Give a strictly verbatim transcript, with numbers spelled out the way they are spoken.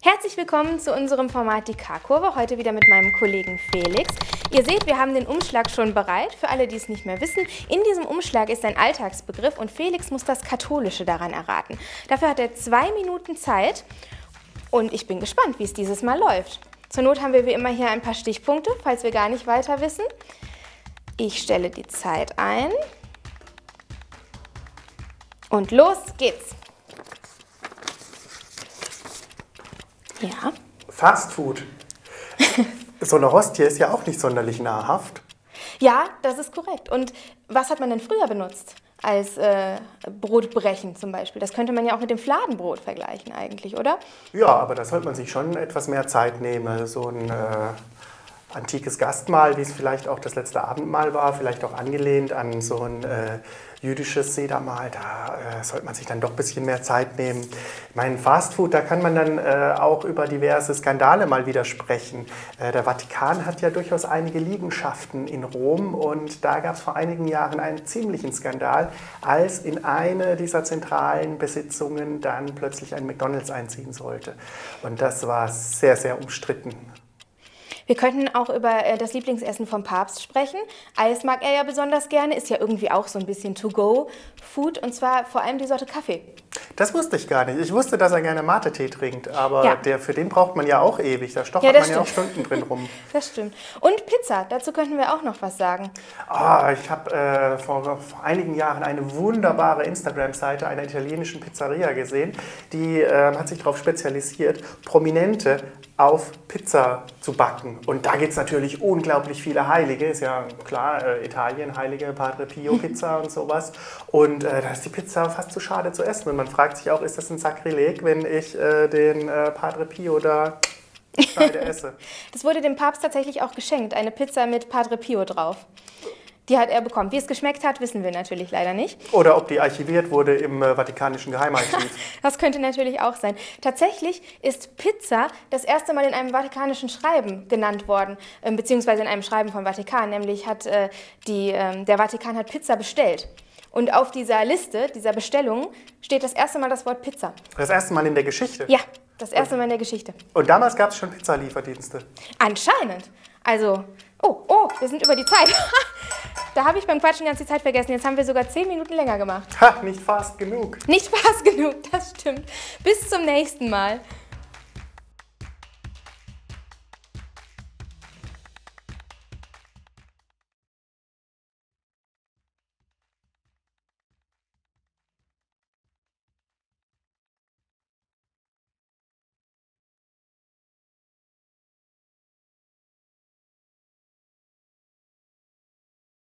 Herzlich willkommen zu unserem Format Die K-Kurve, heute wieder mit meinem Kollegen Felix. Ihr seht, wir haben den Umschlag schon bereit, für alle, die es nicht mehr wissen. In diesem Umschlag ist ein Alltagsbegriff und Felix muss das Katholische daran erraten. Dafür hat er zwei Minuten Zeit und ich bin gespannt, wie es dieses Mal läuft. Zur Not haben wir wie immer hier ein paar Stichpunkte, falls wir gar nicht weiter wissen. Ich stelle die Zeit ein und los geht's. Ja. Fast Food. So eine Hostie ist ja auch nicht sonderlich nahrhaft. Ja, das ist korrekt. Und was hat man denn früher benutzt als äh, Brotbrechen zum Beispiel? Das könnte man ja auch mit dem Fladenbrot vergleichen eigentlich, oder? Ja, aber da sollte man sich schon etwas mehr Zeit nehmen. So ein äh, antikes Gastmahl, wie es vielleicht auch das letzte Abendmahl war, vielleicht auch angelehnt an so ein äh, jüdisches Sedermahl, da äh, sollte man sich dann doch ein bisschen mehr Zeit nehmen. Ich meine, Fastfood, da kann man dann äh, auch über diverse Skandale mal wieder sprechen. Äh, der Vatikan hat ja durchaus einige Liegenschaften in Rom und da gab es vor einigen Jahren einen ziemlichen Skandal, als in eine dieser zentralen Besitzungen dann plötzlich ein McDonald's einziehen sollte. Und das war sehr, sehr umstritten. Wir könnten auch über das Lieblingsessen vom Papst sprechen. Eis mag er ja besonders gerne, ist ja irgendwie auch so ein bisschen To-Go-Food und zwar vor allem die Sorte Kaffee. Das wusste ich gar nicht. Ich wusste, dass er gerne Mate-Tee trinkt, aber ja. der, für den braucht man ja auch ewig. Da stochert ja, man stimmt. ja auch Stunden drin rum. Das stimmt. Und Pizza, dazu könnten wir auch noch was sagen. Oh, ich habe äh, vor, vor einigen Jahren eine wunderbare Instagram-Seite einer italienischen Pizzeria gesehen, die äh, hat sich darauf spezialisiert, Prominente auf Pizza zu backen. Und da gibt es natürlich unglaublich viele Heilige, ist ja klar, äh, Italien, Heilige, Padre Pio Pizza und sowas. Und äh, da ist die Pizza fast zu schade zu essen. Und man fragt sich auch, ist das ein Sakrileg, wenn ich äh, den äh, Padre Pio da Scheide esse? Das wurde dem Papst tatsächlich auch geschenkt, eine Pizza mit Padre Pio drauf. Die hat er bekommen. Wie es geschmeckt hat, wissen wir natürlich leider nicht. Oder ob die archiviert wurde im äh, Vatikanischen Geheimarchiv. Das könnte natürlich auch sein. Tatsächlich ist Pizza das erste Mal in einem vatikanischen Schreiben genannt worden, äh, beziehungsweise in einem Schreiben vom Vatikan. Nämlich hat äh, die, äh, der Vatikan hat Pizza bestellt. Und auf dieser Liste, dieser Bestellung, steht das erste Mal das Wort Pizza. Das erste Mal in der Geschichte? Ja, das erste Mal in der Geschichte. Und damals gab es schon Pizzalieferdienste? Anscheinend. Also, oh, oh, wir sind über die Zeit. Da habe ich beim Quatschen ganz die Zeit vergessen. Jetzt haben wir sogar zehn Minuten länger gemacht. Ha, nicht fast genug. Nicht fast genug, das stimmt. Bis zum nächsten Mal.